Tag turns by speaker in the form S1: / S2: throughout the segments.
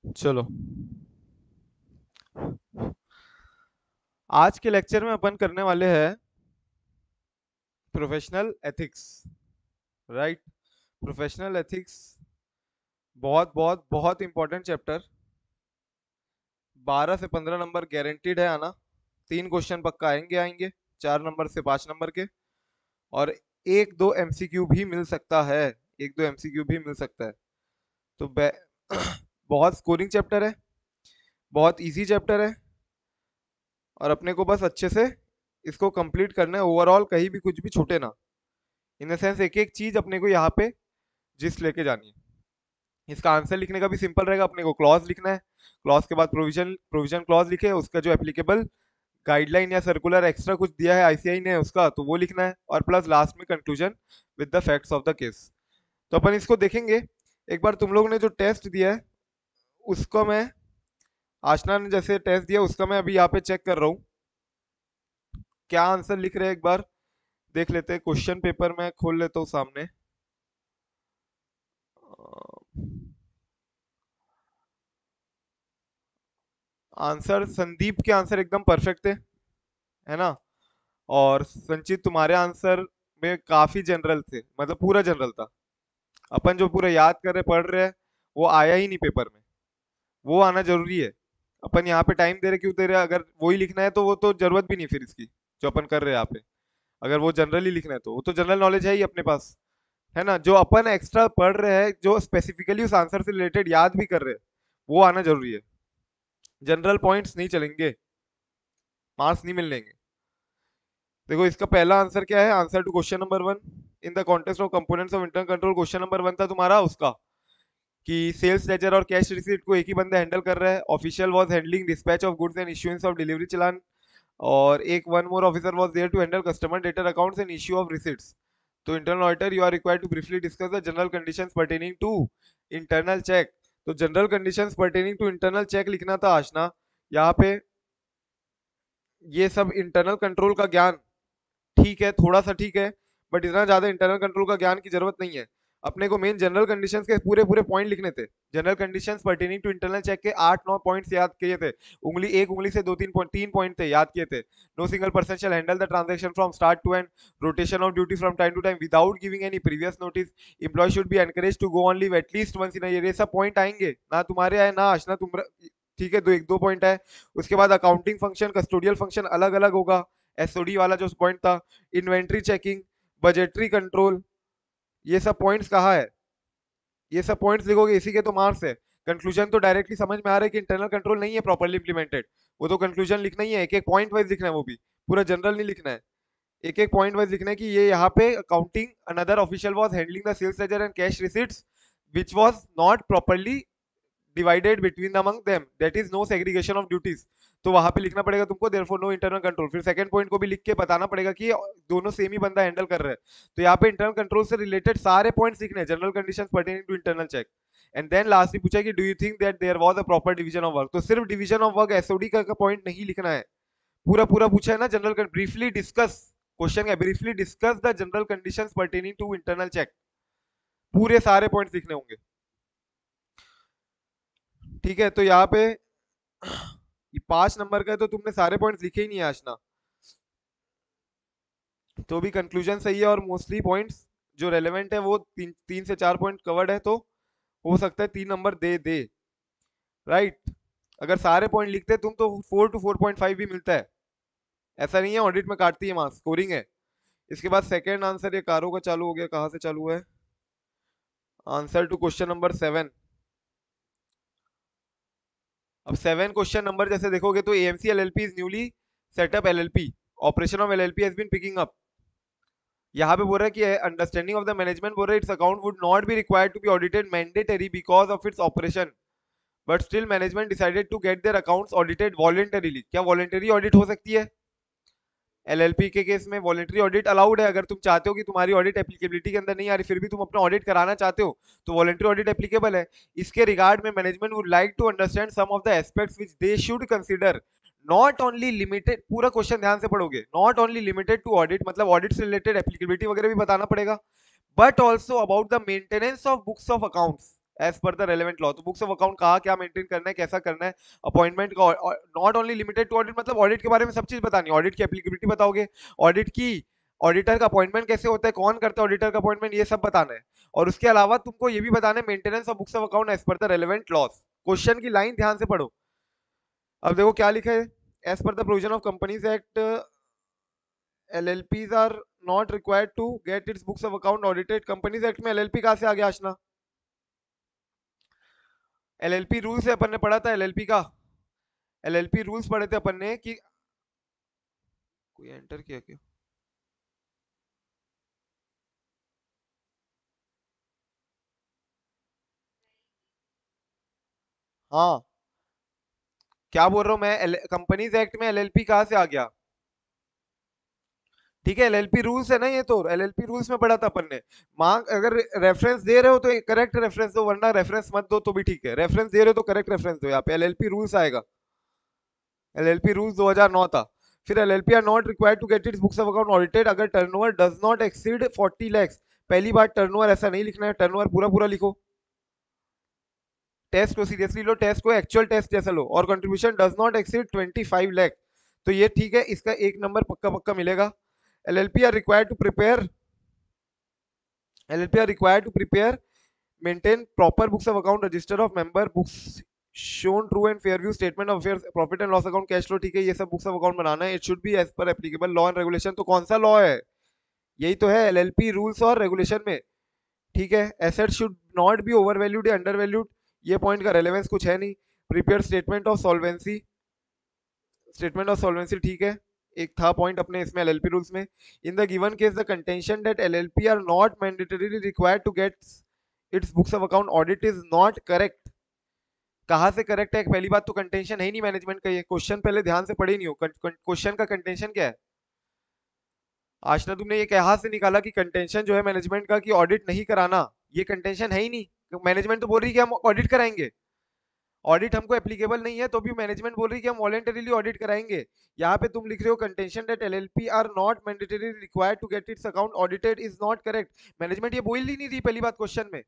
S1: चलो, आज के लेक्चर में अपन करने वाले हैं professional ethics. Right. Professional ethics बहुत बहुत बहुत इंपॉर्टेंट चैप्टर। 12 से 15 नंबर गारंटीड है आना। 3 क्वेश्चन पक्का आएंगे आएंगे, 4 नंबर से 5 नंबर के। और एक दो एमसीक्यू भी मिल सकता है। एक दो एमसीक्यू भी मिल सकता है। तो बहुत स्कोरिंग चैप्टर है, बहुत इजी चैप्टर है। और अपने को बस अच्छे से इसको कंप्लीट करना है। ओवरऑल कहीं भी कुछ भी छूटे ना। इन द सेंस एक एक चीज अपने को यहाँ पे जिस लेके जानी है। इसका आंसर लिखने का भी सिंपल रहेगा। अपने को क्लॉज लिखना है, क्लॉज के बाद प्रोविजन प्रोविजन क्लॉज लिखे, उसका जो एप्लीकेबल गाइडलाइन या सर्कुलर एक्स्ट्रा कुछ दिया है आईसीआई ने उसका, तो वो लिखना है। और प्लस लास्ट में conclusion with the facts of the case. तो अपन इसको देखेंगे। एक बार तुम लोग ने जो टेस्ट दिया है उसको मैं, आशना ने जैसे टेस्ट दिया उसका मैं अभी यहाँ पे चेक कर रहा हूँ क्या आंसर लिख रहे हैं। एक बार देख लेते हैं। क्वेश्चन पेपर मैं खोल लेता हूँ सामने। आंसर संदीप के आंसर एकदम परफेक्ट थे, है ना। और संचित तुम्हारे आंसर में काफी जनरल थे, मतलब पूरा जनरल था। अपन जो पूरा याद कर रहे पढ़ रहे हैं वो आया ही नहीं पेपर में। वो आना जरूरी है। अपन यहाँ पे टाइम दे रहे क्यों दे रहे हैं? अगर वही लिखना है तो वो तो जरूरत भी नहीं फिर इसकी जो अपन कर रहे हैं यहाँ पे। अगर वो जनरली लिखना है तो वो तो जनरल नॉलेज है ही अपने पास, है ना। जो अपन एक्स्ट्रा पढ़ रहे हैं, जो स्पेसिफिकली उस आंसर से रिलेटेड याद भी कर रहे हैं, वो आना जरूरी है। जनरल पॉइंट्स नहीं चलेंगे, मार्क्स नहीं मिलेंगे। देखो इसका पहला आंसर क्या है। Answer to question number 1 in the context of components of internal control. Question number 1 था तुम्हारा उसका कि सेल्स लेजर और कैश रिसीट को एक ही बंदा हैंडल कर रहा है। Official was handling dispatch of goods and issuance of delivery challan. और एक one more officer was there to handle customer debtor accounts and issue of receipts. तो internal auditor you are required to briefly discuss the general conditions pertaining to internal check. तो general conditions pertaining to internal check लिखना था आशना यहाँ पे। ये सब internal control का ज्ञान ठीक है, थोड़ा सा ठीक है, बट इतना ज्यादा इंटरनल कंट्रोल का ज्ञान की जरूरत नहीं है। अपने को मेन जनरल कंडीशंस के पूरे पूरे पॉइंट लिखने थे। General conditions pertaining to internal check के 8-9 पॉइंट्स याद किए थे। उंगली एक उंगली से दो तीन पॉइंट थे याद किए थे। No single person shall handle the transaction from start to end. Rotation of duty from time to time without giving any previous notice. Employ should be encourage to go on leave at least once in a year. ये सब point आएंगे ना तुम्हारे आए ना आशना तुम। ठीक है, दो एक दो पॉइंट है। उसके बाद अकाउंटिंग फंक्शन कस्टोडियल फंक्शन अलग अलग होगा। एसओडी वाला जो पॉइंट था, इन्वेंट्री चेकिंग, बजटरी कंट्रोल, ये सब पॉइंट्स कहाँ है? ये सब पॉइंट्स लिखोगे इसी के तो मार्क्स है। कंक्लूजन तो डायरेक्टली समझ में आ रहा है कि इंटरनल कंट्रोल नहीं है प्रॉपर्ली इंप्लीमेंटेड। वो तो कंक्लूजन लिखना ही है, एक एक पॉइंट वाइज लिखना है, वो भी पूरा जनरल नहीं लिखना है। एक एक पॉइंट वाइज लिखना है कि ये यहाँ पे accounting another official was handling the sales ledger and cash receipts which was not properly divided between among them, that is no segregation of duties. तो वहां पे लिखना पड़ेगा तुमको देयरफॉर नो इंटरनल कंट्रोल। फिर सेकंड पॉइंट को भी लिख के बताना पड़ेगा कि दोनों सेम ही बंदा हैंडल कर रहा है। तो यहाँ पे इंटरनल कंट्रोल से रिलेटेड सारे पॉइंट्स लिखने हैं, general conditions pertaining to internal check. And then last पूछा कि do you think that there was a proper division of work. तो सिर्फ डिवीजन ऑफ वर्क एसओडी का पॉइंट नहीं लिखना है, पूरा पूरा पूछा है ना। जनरल ब्रीफली डिस्कस, क्वेश्चन है briefly discuss the general conditions pertaining to internal check. पूरे सारे पॉइंट्स लिखने होंगे। ठीक है, तो यहाँ पे ये 5 नंबर का है तो तुमने सारे पॉइंट्स लिखे ही नहीं है आशना। तो भी कंक्लूजन सही है और मोस्टली पॉइंट्स जो रेलेवेंट है वो 3 से 4 पॉइंट कवर्ड है। तो हो सकता है 3 नंबर दे दे। राइट। अगर सारे पॉइंट लिखते तुम तो 4 to 4.5 भी मिलता है। ऐसा नहीं है ऑडिट में काटती है मार्क्स, स्कोरिंग है। इसके बाद सेकेंड आंसर ये कारो का चालू हो गया। कहाँ से चालू है? Answer to question number 7। अब 7 क्वेश्चन नंबर जैसे देखोगे तो AMC LLP is newly set up LLP, operation of LLP has been picking up. यहाँ पे बोल रहा है कि अंडरस्टैंडिंग ऑफ द मैनेजमेंट बोल रहा है its account would not be required to be audited mandatory because of its operation, but still management decided to get their accounts audited voluntarily. क्या वॉलंटरी ऑडिट हो सकती है? एलएलपी के case में voluntary audit allowed है। अगर तुम चाहते हो कि तुम्हारी ऑडिट एप्लीकेबिलिटी के अंदर नहीं आ रही फिर भी तुम अपना ऑडिट कराना चाहते हो तो वॉलंटरी ऑडिट एप्लीकेबल है। इसके रिगार्ड में management would like to understand some of the aspects which they should consider, not only limited, पूरा क्वेश्चन ध्यान से पढ़ोगे, not only limited to audit मतलब ऑडिट से रिलेटेड एप्लीकेबिलिटी वगैरह भी बताना पड़ेगा, but also about the maintenance of books of accounts as per the relevant law. तो बुक्स ऑफ अकाउंट कहाँ क्या मेंटेन करना है, कैसा करना है, अपॉइंटमेंट का, not only limited to audit, मतलब ऑडिट के बारे में सब चीज बतानी है। ऑडिट की एप्लीकेबिलिटी बताओगे, ऑडिट की ऑडिटर का अपॉइंटमेंट कैसे होता है, कौन करता है ऑडिटर का अपॉइंटमेंट, ये सब बताना है। और उसके अलावा तुमको ये भी बताना है maintenance of books of account as per the relevant laws. Question की लाइन ध्यान से पढ़ो। अब देखो क्या लिखा है, as per the provision of companies act LLPs are not required to get its books of account audited. Companies act में एलएलपी कहाँ से आ गया आशना? एलएलपी रूल्स है, अपन ने पढ़ा था एलएलपी का, एलएलपी रूल्स पढ़े थे अपन ने कि कोई एंटर किया क्या? हाँ, क्या बोल रहा हूँ मैं, कंपनीज एक्ट में एलएलपी कहाँ से आ गया? ठीक है, एलएलपी रूल्स है ना, ये तो एलएलपी रूल्स में पढ़ा था अपन ने। मांग अगर रेफरेंस दे रहे हो तो करेक्ट रेफरेंस दो, वरना रेफरेंस मत दो तो भी ठीक है। रेफरेंस दे रहे हो तो करेक्ट रेफरेंस दो। यहाँ पे एलएलपी रूल्स आएगा, एलएलपी रूल्स 2009 था। फिर LLP are not required to get its books of account audited अगर turnover does not exceed 40 lakhs। पहली बात, टर्नओवर ऐसा नहीं लिखना है, टर्नओवर पूरा पूरा लिखो। टेस्ट को सीरियसली लो, टेस्ट को एक्चुअल टेस्ट जैसा लो। और contribution does not exceed 25 lakh, तो ये ठीक है, इसका एक नंबर पक्का पक्का मिलेगा। LLP are required to prepare, LLP are required to prepare maintain proper books of account, register of member, books shown true and fair view, statement of affairs, profit and loss account, cash flow, ठीक है, ये सब बुक्स of अकाउंट बनाना है। It should be as per applicable law and regulation. तो कौन सा लॉ है? यही तो है, एलएलपी रूल्स और रेगुलेशन में। ठीक है, asset should not be over valued या अंडर वैल्यूड, ये पॉइंट का रेलेवेंस कुछ है नहीं। Prepare statement of solvency, statement of solvency ठीक है, एक था पॉइंट अपने इसमें एलएलपी रूल्स में। In the given case the contention that LLP are not mandatorily required to get its books of account audit is not correct. कहाँ से correct है? पहली बात तो कंटेंशन है ही नहीं मैनेजमेंट का, ये क्वेश्चन पहले ध्यान से पढ़े नहीं हो। क्वेश्चन का कंटेंशन क्या है? आशना तुमने ये कहाँ से निकाला कि कंटेंशन जो है मैनेजमेंट का कि ऑडिट नहीं कराना? ये कंटेंशन है ही नहीं। मैनेजमेंट तो बोल रही है कि हम ऑडिट कराएंगे, ऑडिट हमको एप्लीकेबल नहीं है, तो भी मैनेजमेंट बोल रही है कि हम वॉलेंटरीली ऑडिट कराएंगे। यहाँ पे तुम लिख रहे हो contention that LLP are not mandatory required to get its account audited is not correct. Management ये बोल ही नहीं रही पहली बात क्वेश्चन में।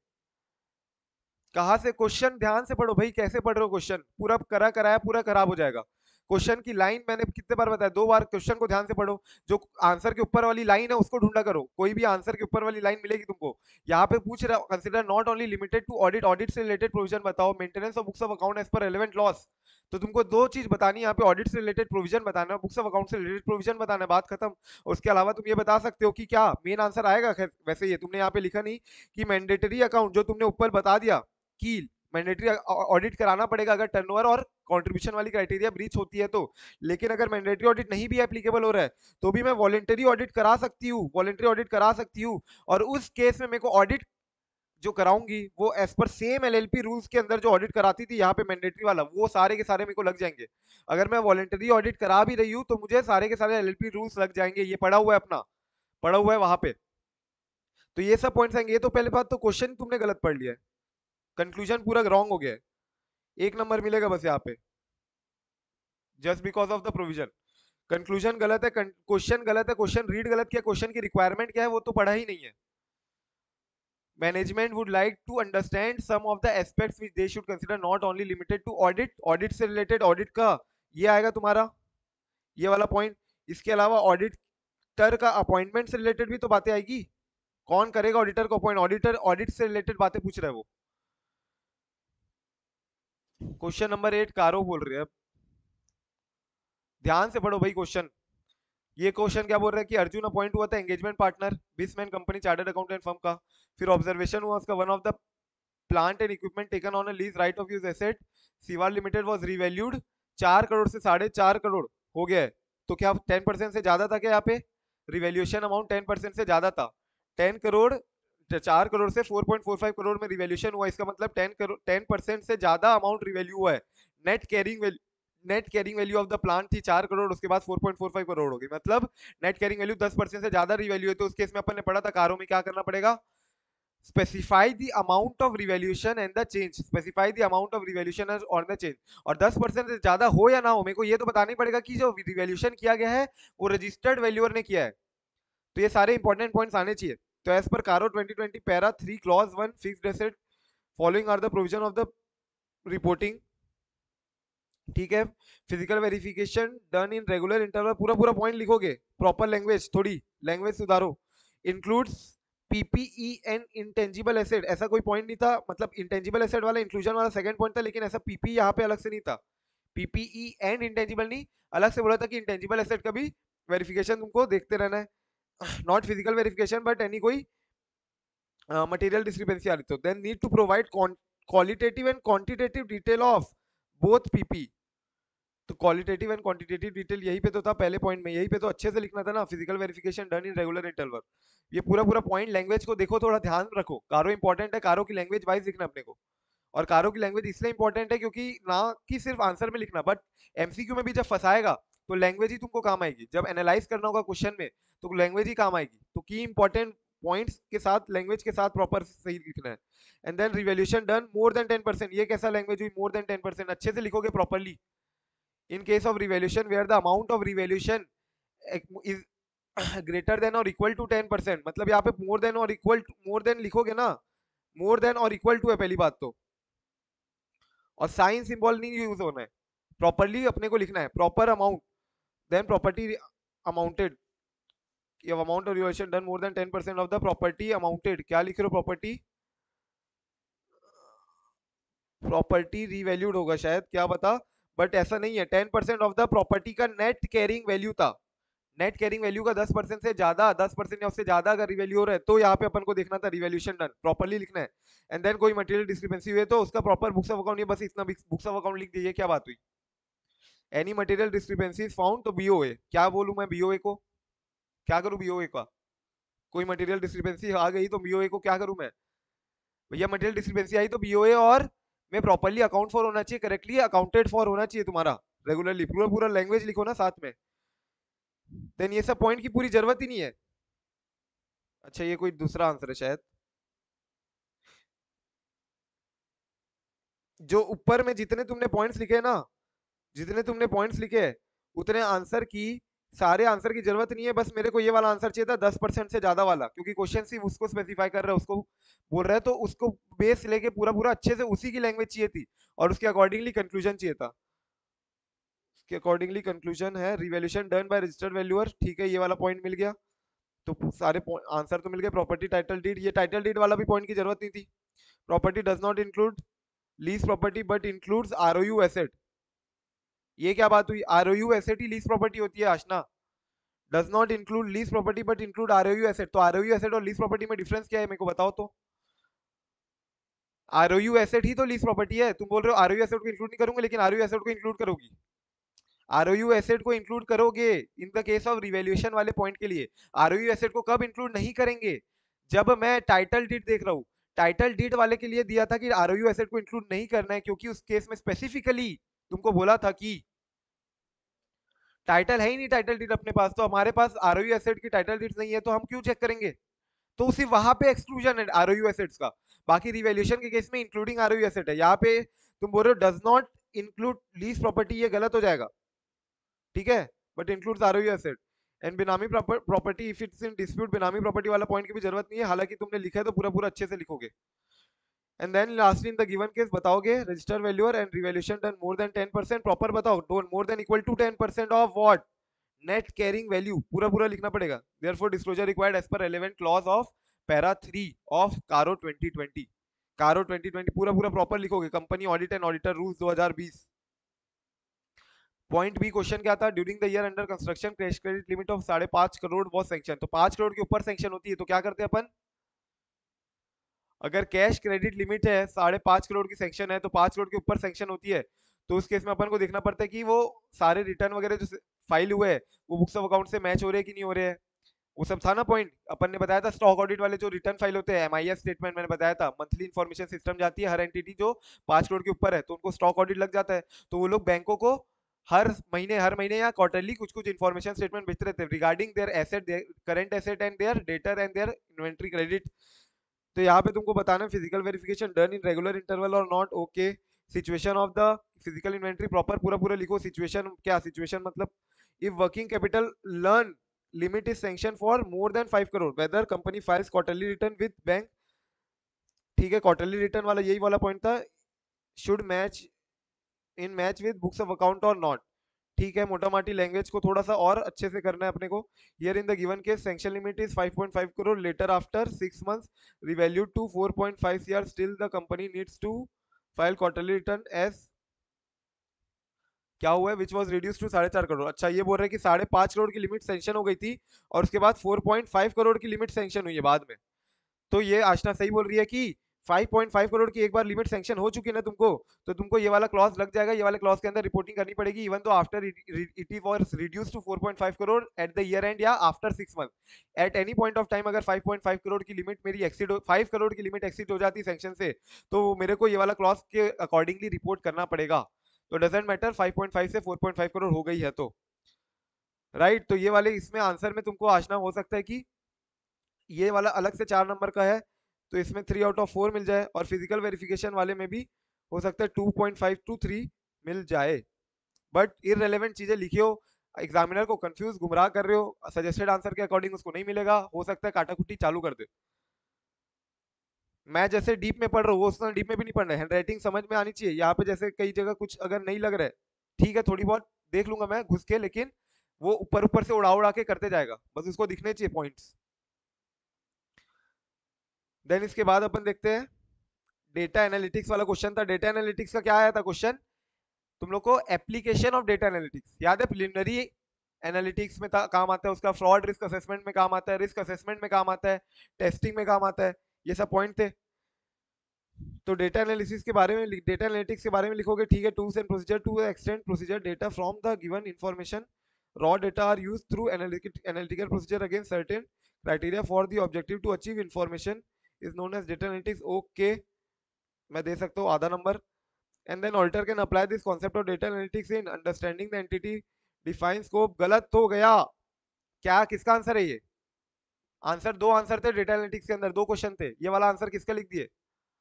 S1: कहाँ से? क्वेश्चन ध्यान से पढ़ो भाई, कैसे पढ़ रहे हो क्वेश्चन? पूरा करा कराया पूरा खराब हो जाएगा। क्वेश्चन की लाइन मैंने कितने बार बताया, 2 बार। क्वेश्चन को ध्यान से पढ़ो, जो आंसर के ऊपर वाली लाइन है उसको ढूंढा करो। कोई भी आंसर के ऊपर वाली लाइन मिलेगी तुमको। यहाँ पे पूछ रहा, consider not only limited to audit, audit से रिलेटेड प्रोविजन बताओ, maintenance of books of account as per relevant laws. तो तुमको दो चीज बतानी है यहाँ पे, ऑडिट से रिलेटेड प्रोविजन बताना है, बुक्स ऑफ अकाउंट से रिलेटेड प्रोविजन बताना है, बात खत्म। उसके अलावा तुम ये बता सकते हो कि क्या मेन आंसर आएगा। खैर वैसे ये तुमने यहाँ पे लिखा नहीं कि मैंडेटरी अकाउंट, जो तुमने ऊपर बता दिया कि मैंडेटरी ऑडिट कराना पड़ेगा अगर टर्नओवर और कंट्रीब्यूशन वाली क्राइटेरिया ब्रीच होती है तो। लेकिन अगर मैंडेटरी ऑडिट नहीं भी एप्लीकेबल हो रहा है तो भी मैं वॉलेंटरी ऑडिट करा सकती हूँ, वॉलेंटरी ऑडिट करा सकती हूँ। और उस केस में मेरे को ऑडिट जो कराऊंगी वो as per same LLP rules के अंदर जो ऑडिट कराती थी यहाँ पे मैंडेटरी वाला, वो सारे के सारे मेरे को लग जाएंगे। अगर मैं वॉलेंटरी ऑडिट करा भी रही हूँ तो मुझे सारे के सारे एलएलपी रूल्स लग जाएंगे, ये पढ़ा हुआ है अपना, पढ़ा हुआ है वहां पे। तो ये सब पॉइंट्स आएंगे। ये तो पहले बात तो क्वेश्चन तुमने गलत पढ़ लिया है, कंक्लूजन पूरा रॉन्ग हो गया है। एक नंबर मिलेगा बस यहाँ पे, just because of the provision. Conclusion गलत है, क्वेश्चन गलत है, क्वेश्चन रीड गलत किया, क्वेश्चन की रिक्वायरमेंट क्या है वो तो पढ़ा ही नहीं है। Management would like to understand some of the aspects which they should consider not only limited to audit, audit से रिलेटेड, ऑडिट का ये आएगा तुम्हारा ये वाला पॉइंट। इसके अलावा ऑडिटर का अपॉइंटमेंट से रिलेटेड भी तो बातें आएगी, कौन करेगा ऑडिटर को अपॉइंट, ऑडिटर ऑडिट से रिलेटेड बातें पूछ रहा है वो। क्वेश्चन नंबर 8 कारो बोल रहे हैं, ध्यान से पढ़ो भाई क्वेश्चन। ये क्वेश्चन क्या बोल रहा है कि अर्जुन अपॉइंट हुआ था एंगेजमेंट पार्टनर बिसमैन कंपनी चार्टर्ड अकाउंटेंट फर्म का। फिर ऑब्जर्वेशन हुआ उसका, one of the plant and equipment taken on a lease right of use asset सीवार लिमिटेड वाज रीवैल्यूड 4 करोड़ से 4.5 करोड़ हो गया है। तो क्या 10% से ज्यादा था क्या यहाँ पे? रिवैल्यूएशन अमाउंट 10% से ज्यादा था। 10 करोड़, 4 करोड़ से 4.45 करोड़ में रिवैल्यूएशन हुआ, इसका मतलब 10 करोड़, 10% से ज्यादा अमाउंट रिवैल्यू हुआ है। Net carrying value, net carrying value of the plant थी 4 करोड़, उसके बाद 4.45 करोड़ हो गई, मतलब नेट कैरिंग वैल्यू 10% से ज्यादा रिवैल्यू है। तो उस केस में अपन ने पढ़ा था कारों में क्या करना पड़ेगा, specify the amount of revaluation and the change, specify the amount of revaluation और द चेंज। और 10% से ज्यादा हो या ना हो, मेरे को ये तो बताना ही पड़ेगा कि जो रिवैल्यूएशन किया गया है वो रजिस्टर्ड वैल्यूअर ने किया है। तो ये सारे इंपॉर्टेंट पॉइंट्स आने चाहिए। तो as per CARO 2020 para 3 clause 1 fixed asset following are the provision of the reporting, ठीक है। Physical verification done in regular interval, पूरा पूरा पॉइंट लिखोगे, प्रॉपर लैंग्वेज, थोड़ी लैंग्वेज सुधारो। Includes PPE and intangible asset, ऐसा कोई पॉइंट नहीं था, मतलब इंटेंजिबल एसेट वाला इंक्लूजन वाला सेकंड पॉइंट था, लेकिन ऐसा पीपी यहाँ पे अलग से नहीं था। पीपीई एंड इंटेंजिबल नहीं, अलग से बोला था कि इंटेंजिबल एसेट का भी वेरिफिकेशन तुमको देखते रहना है। Not physical verification but any कोई मटेरियल डिस्क्रिपेंसी आ रही तो then need to provide qualitative and quantitative detail of both PP. तो क्वालिटेटिव एंड क्वांटिटेटिव डिटेल यही पे तो था पहले पॉइंट में, यही पे तो अच्छे से लिखना था ना, physical verification done in regular interval. ये पूरा पूरा पॉइंट, लैंग्वेज को देखो, थोड़ा ध्यान रखो, कारो इंपॉर्टेंट है, कारो की लैंग्वेज वाइज लिखना अपने को। और कारो की लैंग्वेज इसलिए इंपॉर्टेंट है क्योंकि ना कि सिर्फ आंसर में लिखना, बट एमसीक्यू में भी जब फंसाएगा तो लैंग्वेज ही तुमको काम आएगी, जब एनालाइज करना होगा क्वेश्चन में तो लैंग्वेज ही काम आएगी। तो की इंपॉर्टेंट पॉइंट्स के साथ लैंग्वेज के साथ प्रॉपर सही लिखना है। And then revaluation done more than 10%, ये कैसा लैंग्वेज हुई, मोर देन 10%, अच्छे से लिखोगे properly. in case of revaluation where the amount of revaluation is greater than or equal to 10%, मतलब यहाँ पे more than और equal to, more than लिखोगे ना, more than और equal to है पहली बात तो, और साइन सिंबल नहीं यूज होना है, प्रॉपरली अपने को लिखना है proper amount, then property amounted, amount of revaluation done more than 10% of the property amounted, क्या लिख रहे हो, प्रॉपर्टी, प्रॉपर्टी रिवैल्यूड होगा शायद, क्या बता, बट ऐसा नहीं है, 10% ऑफ द प्रॉपर्टी का नेट कैरिंग वैल्यू था, नेट कैरिंग वैल्यू का 10% से ज्यादा, 10% या उससे ज्यादा अगर रिवैल्यू हो रहा है तो यहाँ पे अपन को देखना था रिवैल्यूएशन डन, प्रॉपर्ली लिखना है। एंड देन कोई मटेरियल डिस्क्रिपेंसी हुई तो उसका प्रॉपर बुक्स ऑफ अकाउंट, ये बस इतना बुक्स ऑफ अकाउंट लिख दीजिए, क्या बात हुई। एनी मटेरियल डिस्क्रिपेंसी फाउंड तो बीओए, क्या बोलूं मैं बीओए को, क्या करूं बीओए का, कोई मटेरियल डिस्क्रिपेंसी आ गई तो बीओए को क्या करूं मैं, भैया मटेरियल डिस्क्रिपेंसी आई तो बीओए और मैं प्रॉपर्ली अकाउंट फॉर होना चाहिए, करेक्टली अकाउंटेड फॉर होना चाहिए तुम्हारा, रेगुलरली पूरा पूरा लैंग्वेज लिखो ना साथ में, देन ये सब पॉइंट की पूरी जरूरत ही नहीं है। अच्छा ये कोई दूसरा आंसर है शायद, जो ऊपर में जितने तुमने पॉइंट्स लिखे ना, जितने तुमने पॉइंट्स लिखे उतने आंसर की, सारे आंसर की जरूरत नहीं है, बस मेरे को ये वाला आंसर चाहिए था 10% से ज्यादा वाला, क्योंकि क्वेश्चन सिर्फ उसको स्पेसिफाई कर रहा है, उसको बोल रहा है, तो उसको बेस लेके पूरा पूरा अच्छे से उसी की लैंग्वेज चाहिए थी, और उसके अकॉर्डिंगली कंक्लूजन चाहिए था। उसके अकॉर्डिंगली कंक्लूजन है revaluation done by registered valuer, ठीक है, ये वाला पॉइंट मिल गया, तो सारे आंसर तो मिल गए। प्रॉपर्टी टाइटल डीड, ये टाइटल डीड वाला भी पॉइंट की जरूरत नहीं थी। Property does not include lease property but includes ROU asset, ये क्या बात हुई, आरओयू एसेट ही लीज प्रॉपर्टी होती है Aashna, does not include lease property but include ROU asset, तो आरओयू एसेट और लीज प्रॉपर्टी में डिफरेंस क्या है मेरे को बताओ तो, आरओयू एसेट ही तो लीज प्रॉपर्टी है, तुम बोल रहे हो आरओयू एसेट को इंक्लूड नहीं करूंगा, लेकिन आरओयू एसेट को इंक्लूड करोगी, आरओयू एसेट को इंक्लूड करोगे in the case of revaluation वाले पॉइंट के लिए। आरओयू एसेट को कब इंक्लूड नहीं करेंगे, जब मैं टाइटल डीड देख रहा हूँ, टाइटल डीड वाले के लिए दिया था कि आरओयू एसेट को इंक्लूड नहीं करना है, क्योंकि उस केस में स्पेसिफिकली तुमको बोला था कि टाइटल है ही नहीं, टाइटल डीड अपने पास, तो हमारे पास आरओयू एसेट की टाइटल डीड नहीं है, तो हम क्यों चेक करेंगे, तो सिर्फ वहां पे एक्सक्लूजन है आरओयू एसेट्स का, बाकी रिवैल्यूएशन के केस में इंक्लूडिंग आरओयू एसेट है, यहाँ पे तुम बोल रहे हो does not include lease property, ये गलत हो जाएगा, ठीक है, but includes ROU asset and benami property if its in dispute, benami property वाला पॉइंट की भी जरूरत नहीं है, हालांकि तुमने लिखा है तो पूरा पूरा अच्छे से लिखोगे। And then lastly in the given case बताओगे register valuer and revaluation done more than 10%, proper बताओ, don't more than equal to 10% of what, net carrying value, पूरा पूरा लिखना पड़ेगा। Therefore disclosure required as per relevant clause of para 3 of CARO 2020, CARO 2020 पूरा पूरा proper लिखोगे, company audit and auditor rules 2020। Point B question क्या था, during the year under construction cash credit limit of 5.5 crore was sanction, तो 5 करोड़ के ऊपर sanction होती है तो क्या करते हैं अपन, अगर कैश क्रेडिट लिमिट है 5.5 करोड़ की सैंक्शन है, तो 5 करोड़ के ऊपर सैंक्शन होती है, तो उस केस में अपन को देखना पड़ता है कि वो सारे रिटर्न वगैरह जो फाइल हुए हैं वो बुक्स ऑफ अकाउंट से मैच हो रहे हैं कि नहीं हो रहे हैं, वो सब था ना पॉइंट, अपन ने बताया था स्टॉक ऑडिट वाले जो रिटर्न फाइल होते हैं, एमआईएस स्टेटमेंट मैंने बताया था, मंथली इन्फॉर्मेशन सिस्टम जाती है हर एंटिटी जो 5 करोड़ के ऊपर है, तो उनको स्टॉक ऑडिट लग जाता है, तो वो लोग बैंकों को हर महीने या क्वार्टरली कुछ कुछ इन्फॉर्मेशन स्टेटमेंट भेजते रहते हैं regarding their asset, current asset and their debtor and their inventory credit. तो यहाँ पे तुमको बताना physical verification done in regular interval और not, okay. Situation of the physical inventory proper पूरा पूरा लिखो, सिचुएशन क्या, सिचुएशन मतलब if working capital learn limit is sanctioned for more than 5 crore whether company files quarterly return with bank ठीक है, quarterly return वाला यही वाला पॉइंट था, should match in match with books of account और not. ठीक है, मोटा माटी लैंग्वेज को थोड़ा सा और अच्छे से करना है अपने को। Here in the given case sanction limit is 5.5 crore, later after 6 months revalued to 4.5 CR, still the company needs to file quarterly return as क्या हुआ है, which was reduce to 4.5 crore. अच्छा, ये बोल रहे हैं कि 5.5 करोड़ की लिमिट सेंक्शन हो गई थी और उसके बाद 4.5 करोड़ की लिमिट सेंक्शन हुई है बाद में। तो ये आशना सही बोल रही है कि 5.5 करोड़ की एक बार लिमिट सैंक्शन हो चुकी है ना तुमको, तो तुमको ये वाला क्लॉज लग जाएगा, ये वाले क्लॉज के अंदर रिपोर्टिंग करनी पड़ेगी, इवन तो after it was reduce to 4.5 crore at the year end या after 6 month. At any point of time अगर 5.5 करोड़ की लिमिट मेरी एक्सीड 5 करोड़ की लिमिट एक्सीड हो जाती सैंक्शन से, तो मेरे को ये वाला क्लॉज के अकॉर्डिंगली रिपोर्ट करना पड़ेगा। तो डजेंट मैटर 5.5 से 4.5 करोड़ हो गई है तो राइट। तो ये वाले इसमें आंसर में तुमको आशना हो सकता है कि ये वाला अलग से 4 नंबर का है, तो इसमें 3/4 मिल जाए, और फिजिकल वेरिफिकेशन वाले में भी हो सकता है 2.5 to 3 मिल जाए। बट इररेलेवेंट चीजें लिखी हो, एग्जामिनर को कंफ्यूज गुमराह कर रहे हो, सजेस्टेड आंसर के अकॉर्डिंग उसको नहीं मिलेगा, हो सकता है काटाकुटी चालू कर दे। मैं जैसे डीप में पढ़ रहा हूँ वो उतना डीप में भी नहीं पढ़ रहा है, हैंडराइटिंग समझ में आनी चाहिए। यहाँ पे जैसे कई जगह कुछ अगर नहीं लग रहा है, ठीक है थोड़ी बहुत देख लूंगा मैं घुस के, लेकिन वो ऊपर ऊपर से उड़ा उड़ा के करते जाएगा, बस उसको दिखने चाहिए पॉइंट्स। देन इसके बाद अपन देखते हैं डेटा एनालिटिक्स वाला क्वेश्चन था। डेटा एनालिटिक्स का क्या आया था क्वेश्चन, तुम लोग को एप्लीकेशन ऑफ डेटा एनालिटिक्स याद है, प्रिलिमिनरी एनालिटिक्स में काम आता है उसका, फ्रॉड रिस्क असेसमेंट में काम आता है, रिस्क असेसमेंट में काम आता है, टेस्टिंग में काम आता है, ये सब पॉइंट थे। तो डेटा एनालिसिस के बारे में, डेटा एनालिटिक्स के बारे में लिखोगे, ठीक है, tools and procedure to extend procedure data from the given information, raw data are used through analytical procedure against certain criteria for the objective to achieve information is known as data analytics। okay, मैं दे सकता हूँ आधा number. and then alter can apply this concept of data analytics in understanding the entity define scope। गलत हो गया, क्या किसका answer है ये, आंसर दो आंसर थे डेटा एनालिटिक्स के अंदर, दो क्वेश्चन थे, ये वाला आंसर किसका लिख दिए,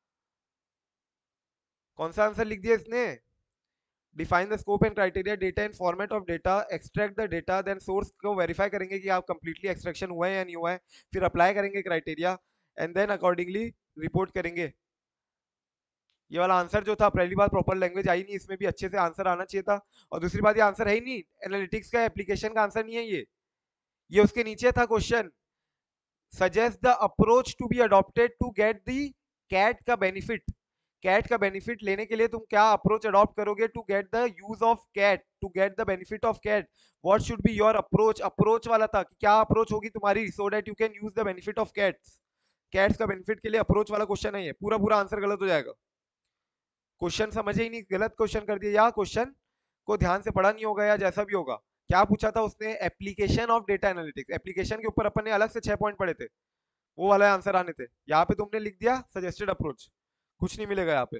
S1: कौन सा आंसर लिख दिया इसने, define the scope and criteria data and format of data, extract the data, then source को वेरीफाई करेंगे कि आप कंप्लीटली एक्सट्रैक्शन हुआ है या नहीं हुआ है, फिर अप्लाई करेंगे criteria and then accordingly report करेंगे। ये वाला आंसर जो था, पहली बार प्रॉपर लैंग्वेज आई नहीं, इसमें भी अच्छे से आंसर आना चाहिए था, और दूसरी बात ये आंसर है ही नहीं, एनालिटिक्स का एप्लीकेशन का आंसर नहीं है ये उसके नीचे था question, suggest the approach to be adopted to get the CAAT का बेनिफिट। कैट का बेनिफिट लेने के लिए तुम क्या अप्रोच अडॉप्ट करोगे to get the use of CAAT, to get the benefit of CAAT, what should be your approach. Approach वाला था कि क्या अप्रोच होगी तुम्हारी so that you can use the benefit of CAATs, CAATs का benefit के लिए अप्रोच वाला क्वेश्चन है ये, पूरा पूरा आंसर गलत हो जाएगा। क्वेश्चन समझे ही नहीं, गलत क्वेश्चन कर दिया, या क्वेश्चन को ध्यान से पढ़ा नहीं होगा, या जैसा भी होगा। क्या पूछा था उसने, application of data analytics, application के ऊपर अपन ने अलग से 6 पॉइंट पढ़े थे, वो वाला आंसर आने थे, यहाँ पे तुमने लिख दिया सजेस्टेड अप्रोच, कुछ नहीं मिलेगा यहाँ पे।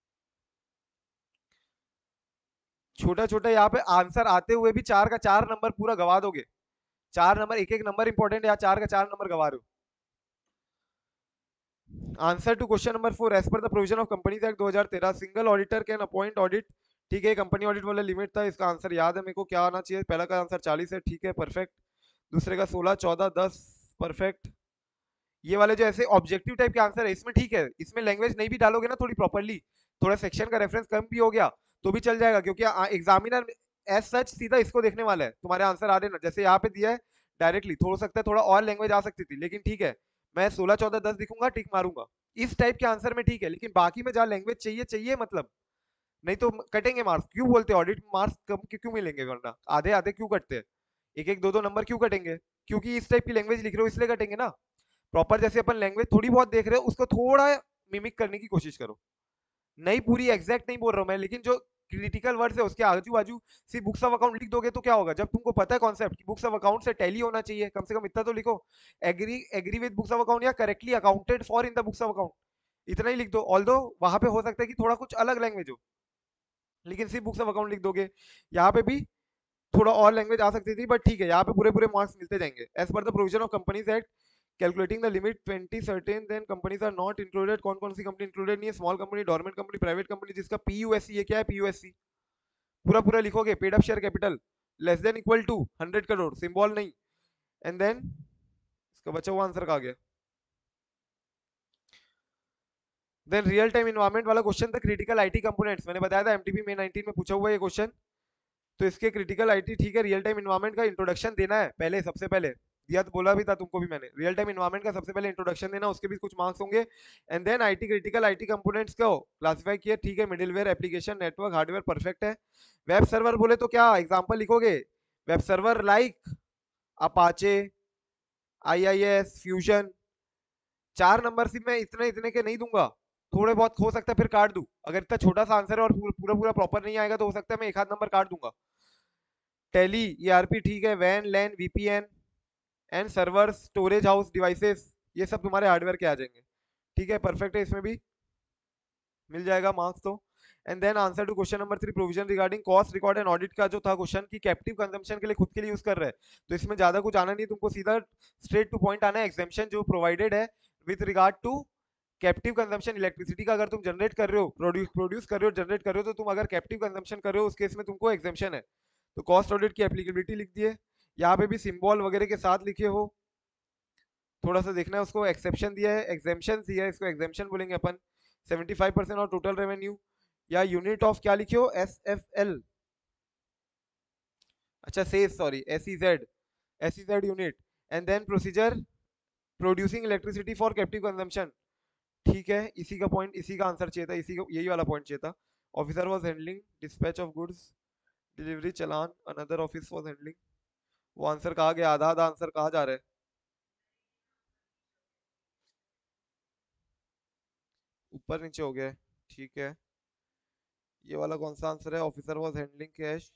S1: छोटा छोटा यहाँ पे आंसर आते हुए भी 4 का 4 नंबर पूरा गवा दोगे, 4 नंबर, एक एक नंबर इंपॉर्टेंट है, या 4 का 4 नंबर गवा रहे हो। Answer to question number 4, as per the provision of companies act 2013 single auditor can appoint audit. ठीक है, कंपनी ऑडिट वाला लिमिट था, इसका आंसर याद है मेरे को क्या आना चाहिए, पहला का आंसर 40 है, ठीक है परफेक्ट, दूसरे का 16, 14, 10 परफेक्ट। ये वाले जो ऐसे ऑब्जेक्टिव टाइप के आंसर है इसमें ठीक है, इसमें लैंग्वेज नहीं भी डालोगे ना थोड़ी प्रॉपरली, थोड़ा सेक्शन का रेफरेंस कम भी हो गया तो भी चल जाएगा, क्योंकि एग्जामिनर एज सच सीधा इसको देखने वाला है, तुम्हारे आंसर आ रहे ना, जैसे यहाँ पे दिया है डायरेक्टली, हो सकता है थोड़ा और लैंग्वेज आ सकती थी, लेकिन ठीक है, मैं 16, 14, 10 दिखूंगा, टिक मारूंगा इस टाइप के आंसर में, ठीक है, लेकिन बाकी में जहाँ लैंग्वेज चाहिए चाहिए मतलब, नहीं तो कटेंगे मार्क्स, क्यों बोलते हैं ऑडिट मार्क्स कम क्यों मिलेंगे, वरना आधे आधे क्यों कटते हैं, एक एक दो दो नंबर क्यों कटेंगे, क्योंकि इस टाइप की लैंग्वेज लिख रहे हो इसलिए कटेंगे ना। प्रॉपर जैसे अपन लैंग्वेज थोड़ी बहुत देख रहे हो उसको थोड़ा मिमिक करने की कोशिश करो, नहीं पूरी एग्जैक्ट नहीं बोल रहा हूं मैं, लेकिन जो क्रिटिकल वर्ड्स है उसके आजू बाजू सिर्फ बुक्स ऑफ अकाउंट लिख दोगे तो क्या होगा, जब तुमको पता है कॉन्सेप्ट कि बुक्स ऑफ अकाउंट से टैली होना चाहिए, कम से कम इतना तो लिखो, agree agree with books of account या correctly accounted for in the books of account, इतना ही लिख दो, ऑल्दो वहां पे हो सकता है कि थोड़ा कुछ अलग लैंग्वेज हो, लेकिन सिर्फ बुक्स ऑफ अकाउंट लिख दोगे, यहाँ पे भी थोड़ा और लैंग्वेज आ सकती थी, बट ठीक है, यहाँ पे पूरे पूरे मार्क्स मिलते जाएंगे। As per the provision of companies act calculating the limit 20 certain then companies are not included, कौन कौन सी कंपनी इंक्लूडेड नहीं है, small company, dormant company, private company, जिसका पीयूएससी, ये क्या है पीयूएससी, पूरा पूरा लिखोगे, paid up share capital less than equal to 100 crore, symbol नहीं, एंड देन इसका बचा हुआ आंसर कहा गया, देन रियल टाइम इन्वायरमेंट वाला क्वेश्चन था क्रिटिकल आईटी कंपोनेंट्स, मैंने बताया था एमटीपी में 19 में पूछा हुआ है ये क्वेश्चन। तो इसके क्रिटिकल आईटी ठीक है, रियल टाइम इन्वायरमेंट का इंट्रोडक्शन देना है पहले, सबसे पहले दिया तो बोला भी था तुमको भी मैंने, रियल टाइम इन्वायरमेंट का सबसे पहले इंट्रोडक्शन देना, उसके भी कुछ मार्क्स होंगे। And then IT critical IT components को क्लासिफाई किया, ठीक है, middleware, application, network, hardware, perfect है। वेब सर्वर बोले तो क्या एग्जांपल लिखोगे? Web server like Apache, IIS, fusion. 4 number सिर्फ मैं इतने इतने के नहीं दूंगा, थोड़े बहुत हो सकता है फिर काट दूं, अगर इतना छोटा सा आंसर है और पूरा पूरा प्रॉपर नहीं आएगा तो हो सकता है मैं एक आध नंबर काट दूंगा। टेली, ईआरपी ठीक है, वैन, LAN, VPN and server, storage house devices, ये सब तुम्हारे हार्डवेयर के आ जाएंगे। ठीक है, परफेक्ट है, इसमें भी मिल जाएगा मार्क्स तो। And then answer to question number 3, provision regarding cost record and audit का जो था क्वेश्चन की कैप्टिव कंजम्पशन के लिए खुद के लिए यूज कर रहे हैं, तो इसमें ज्यादा कुछ आना नहीं, तुमको सीधा स्ट्रेट टू पॉइंट आना है। एग्जाम्पशन जो प्रोवाइडेड है with regard to captive consumption, electricity का अगर तुम जनरेट कर रहे हो, प्रोड्यूस कर रहे हो, जनरेट कर रहे हो, तो तुम अगर कैप्टिव कंजम्पशन कर रहे हो उस केस में तुमको एग्जाम्पशन है। तो कॉस्ट ऑडिट की एप्लीकेबिलिटी लिख दिए, यहाँ पे भी सिंबल वगैरह के साथ लिखे हो, थोड़ा सा देखना है उसको। एक्सेप्शन दिया है, एग्जाम्पशन दिया है, इसको एग्जाम्पशन बोलेंगे अपन। 75% और टोटल रेवेन्यू, या यूनिट ऑफ क्या लिखे हो, एस एफ एल, अच्छा SEZ, sorry, S E Z unit. And then procedure producing electricity for captive consumption, ठीक है, इसी का पॉइंट, इसी का आंसर चाहिए था, इसी का यही वाला पॉइंट चाहिए था। Officer was handling dispatch of goods, delivery, challan, another office was handling, वो आंसर कहा गया, आधा आधा आंसर कहा जा रहा है, ऊपर नीचे हो गया है, ठीक है। ये वाला कौन सा आंसर है, officer was handling cash,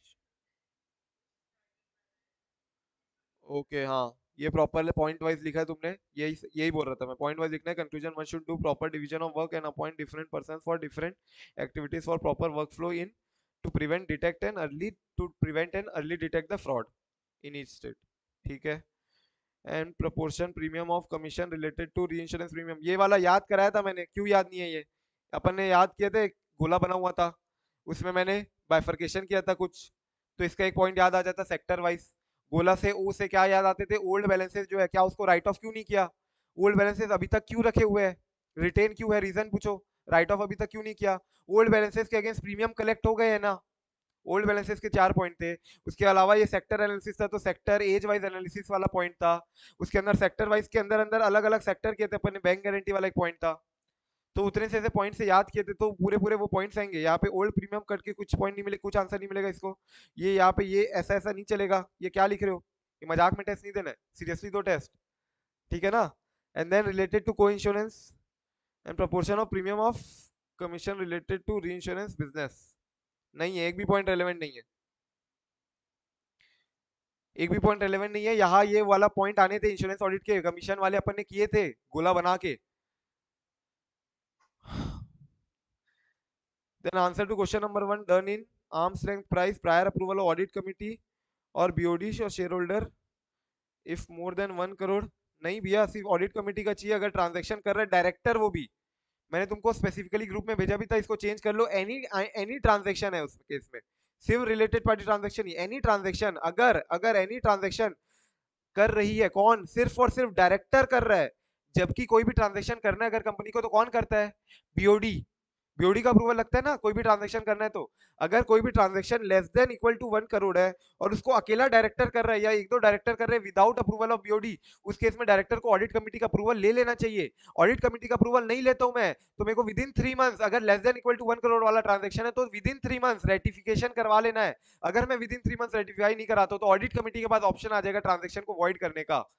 S1: okay हाँ, ये प्रॉपर पॉइंट वाइज लिखा है तुमने, यही यही बोल रहा था मैं, पॉइंट वाइज लिखना है। Conclusion, one should do proper division of work and appoint different person for different activities for proper work flow in to prevent detect and early to prevent and early detect the fraud in each state, ठीक है। And proportion premium of commission related to reinsurance premium, ये वाला याद कराया था मैंने, क्यों याद नहीं है ये? अपन ने याद किए थे, गोला बना हुआ था, उसमें मैंने बाइफर्केशन किया था कुछ, तो इसका एक पॉइंट याद आ जाता सेक्टर वाइज। गोला से ओ से क्या याद आते थे, ओल्ड बैलेंसेस जो है, क्या उसको राइट ऑफ क्यों नहीं किया? ओल्ड बैलेंसेस अभी तक क्यों रखे हुए हैं, रिटेन क्यों है, रीजन पूछो, राइट ऑफ अभी तक क्यों नहीं किया? ओल्ड बैलेंसेस के अगेंस्ट प्रीमियम कलेक्ट हो गए है ना, ओल्ड बैलेंसेस के 4 पॉइंट थे। उसके अलावा ये सेक्टर एनालिसिस था, तो सेक्टर एज वाइज एनालिसिस वाला पॉइंट था। उसके अंदर सेक्टर वाइज के अंदर अंदर अलग अलग सेक्टर किए थे अपन ने, बैंक गारंटी वाला एक पॉइंट था। तो उतने से ऐसे पॉइंट से याद किए थे, तो पूरे पूरे वो पॉइंट्स आएंगे। यहाँ पे ओल्ड प्रीमियम कट के कुछ पॉइंट नहीं मिले, कुछ आंसर नहीं मिलेगा इसको। ये यहाँ पे ये ऐसा ऐसा नहीं चलेगा, ये क्या लिख रहे हो, ये मजाक में टेस्ट नहीं देना है, सीरियसली दो टेस्ट, ठीक है ना। And then related to coinsurance and proportion of premium of commission related to reinsurance business, नहीं है, एक भी पॉइंट रेलेवेंट नहीं है, एक भी पॉइंट रेलेवेंट नहीं है। यहाँ ये वाला पॉइंट आने थे इंश्योरेंस ऑडिट के, कमीशन वाले अपन ने किए थे गोला बना के। Then answer to question number 1, done in arms length price prior approval of audit committee और बीओडी और share holder if more than 1 crore. नहीं भैया, सिर्फ ऑडिट कमेटी का चाहिए, अगर ट्रांजेक्शन कर रहा है डायरेक्टर, वो भी मैंने तुमको स्पेसिफिकली ग्रुप में भेजा भी था, इसको चेंज कर लो, एनी एनी ट्रांजेक्शन है उस केस में, सिर्फ रिलेटेड पार्टी ट्रांजेक्शन ही, एनी ट्रांजेक्शन, अगर अगर एनी ट्रांजेक्शन कर रही है, कौन, सिर्फ और सिर्फ डायरेक्टर कर रहा है। जबकि कोई भी ट्रांजेक्शन करना है अगर कंपनी को, तो कौन करता है, बीओडी, बीओडी का अप्रूवल लगता है ना कोई भी ट्रांजेक्शन करना है तो। अगर कोई भी transaction less than equal to 1 crore है और उसको अकेला डायरेक्टर कर रहा है या एक दो डायरेक्टर कर रहे हैं विदाउट अप्रूवल ऑफ बीओडी, उस केस में डायरेक्टर को ऑडिट कमेटी का अप्रूवल ले लेना चाहिए। ऑडिट कमेटी का अप्रूवल नहीं लेता हूं मैं, तो मेरे को विद इन 3 मंथ्स, अगर less than equal to 1 crore वाला ट्रांजेक्शन है तो विद इन 3 मंथ्स रेटिफिकेशन करवा लेना है। अगर मैं विद इन 3 मंथ्स रेटिफाई नहीं कराता तो ऑडिट कमेटी के पास ऑप्शन आ जाएगा ट्रांजेक्शन को वॉइड करने का।